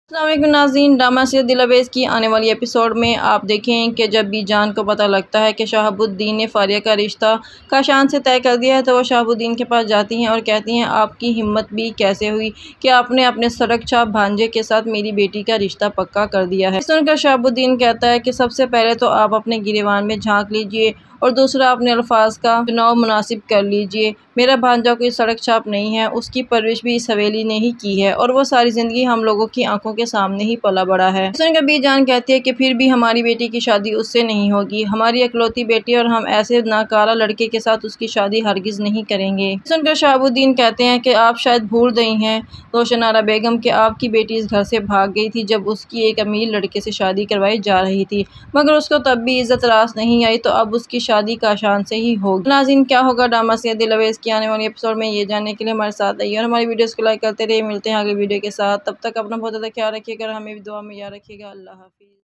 अस्सलामुअलैकुम नाज़रीन, drama serial दिल अवेज़ की आने वाली एपिसोड में आप देखें कि जब भी जान को पता लगता है कि शहाबुद्दीन ने फारिया का रिश्ता काशान से तय कर दिया है तो वो शहाबुद्दीन के पास जाती हैं और कहती हैं आपकी हिम्मत भी कैसे हुई कि आपने अपने सड़क छाप भांजे के साथ मेरी बेटी का रिश्ता पक्का कर दिया है। सुनकर शहाबुद्दीन कहता है कि सबसे पहले तो आप अपने गिरेबान में झांक लीजिए और दूसरा अपने अल्फाज का चुनाव मुनासिब कर लीजिए। मेरा भांजा कोई सड़क छाप नहीं है, उसकी परवरिश भी इस हवेली ने ही की है और वो सारी जिंदगी हम लोगों की आंखों के सामने ही पला बड़ा है। सुनकर बीजान कहती है कि फिर भी हमारी बेटी की शादी उससे नहीं होगी, हमारी इकलौती बेटी और हम ऐसे नाकारा लड़के के साथ उसकी शादी हरगिज नहीं करेंगे। सुनकर शहाबुद्दीन कहते हैं कि आप शायद भूल गई हैं रोशन आरा बेगम कि आपकी बेटी इस घर से भाग गई थी जब उसकी एक अमीर लड़के से शादी करवाई जा रही थी, मगर उसको तब भी इज्जत रास नहीं आई तो अब उसकी शादी काशान से ही होगी। नाज़रीन, क्या होगा ड्रामा सीरियल दिल अवेज़ की आने वाली एपिसोड में, ये जानने के लिए हमारे साथ रहिए और हमारी वीडियोस को लाइक करते रहिए। मिलते हैं अगली वीडियो के साथ, तब तक अपना बहुत ज़्यादा ख्याल रखिएगा और हमें भी दुआ में याद रखिएगा। अल्लाह हाफिज़।